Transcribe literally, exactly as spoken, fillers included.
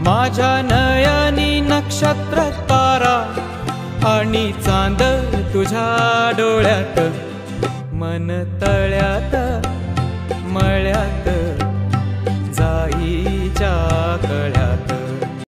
माझ्या नयनी नक्षत्र तारा आणि चांद तुझ्या डोळ्यात, मन तळ्यात मळ्यात